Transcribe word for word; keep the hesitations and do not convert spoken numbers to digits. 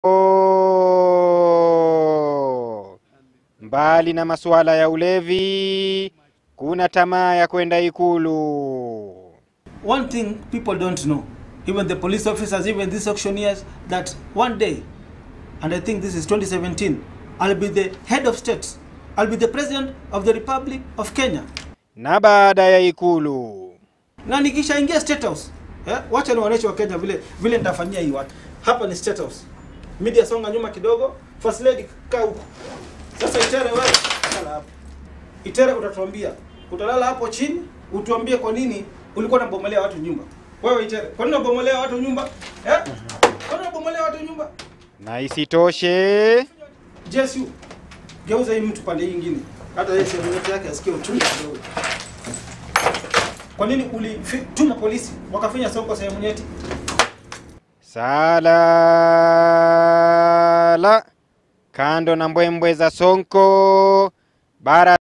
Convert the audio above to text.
Mbali na masuala ya ulevi, kuna tamaa ya kwenda Ikulu. One thing people don't know, even the police officers, even these auctioneers, that one day, and I think this is twenty seventeen, I'll be the head of state. I'll be the president of the Republic of Kenya. Na baada ya Ikulu, na nikisha ingia state house, eh, wacha niwaoneshe wa Kenya vile vile nitafanyia hii watu. Hapa ni state house. Media songa nyuma kidogo, first lady kaa huko. Sasa Itere wewe lala hapo. Itere utatuambia, utalala hapo chini, utuambie kwa nini ulikuwa unabomolea watu nyumba. Wewe Itere, kwa nini unabomolea watu nyumba? Eh? Kwa nini unabomolea watu nyumba? Na isitoshe, Jesu, geuza hii mtu pande hii nyingine. Hata yeye sehemu yake asikie uchungu kidogo. Kwa nini ulituma polisi wakafanya Sonko sehemu nyeti? Salala, kando na mbwembwe za Sonko bara